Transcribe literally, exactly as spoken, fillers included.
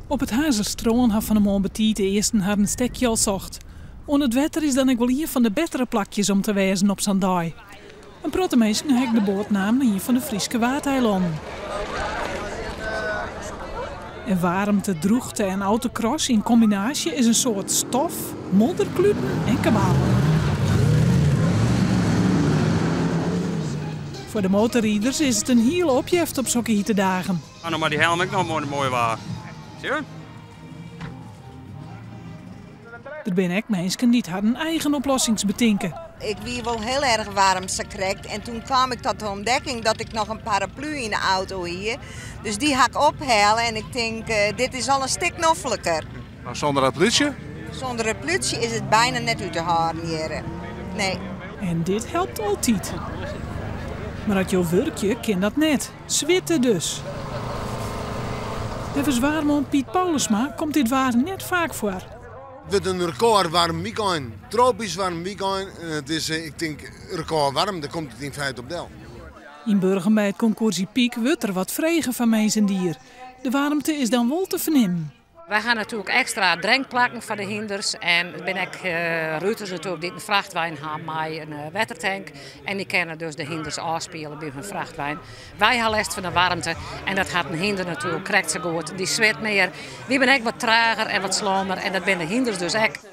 Op het Hazerstrooien had Van de Moon Betiet de eerste haar een stekje al zocht. On het wetter is dan ik wel hier van de betere plakjes om te wezen op zo'n dag. Een protte mensen hek de boot namen hier van de Frieske Waardeilanden. En warmte, droogte en autocross in combinatie is een soort stof, modderkluten en kabaal. Voor de motorrieders is het een heel opjeft op zulke hitte dagen. Ah, nou maar die helm ook nog mooi, mooi waar. Zie je? Er zijn ook mensen die hadden eigen oplossingsbetinken. Ik wie wel heel erg warm gekregen en toen kwam ik tot de ontdekking dat ik nog een paraplu in de auto hier. Dus die ga ik ophalen en ik denk, uh, dit is al een stuk noffelijker. Maar zonder dat plutsje? Zonder het plutsje is het bijna net uit de haren hier. Nee. En dit helpt altijd. Maar uit jouw werkje kan dat net. Zwitten dus. Even zwaarman Piet Paulusma komt dit waar net vaak voor. Het is een record warm weekend. Tropisch warm weekend. Het is, ik denk, record warm. Daar komt het in feite op del. In Burgum bij het Concoursie Piek wordt er wat vregen van mensen dier. De warmte is dan wel te vernemen. Wij gaan natuurlijk extra drinkplakken voor de hinders. En ben ik uh, Reuters natuurlijk die een vrachtwijn hebben met een uh, watertank. En die kunnen dus de hinders afspelen bij hun vrachtwijn. Wij hebben last van de warmte en dat gaat een hinder natuurlijk correct zo goed. Die zweet meer. Wie ben ik wat trager en wat slomer en dat ben de hinders dus ook.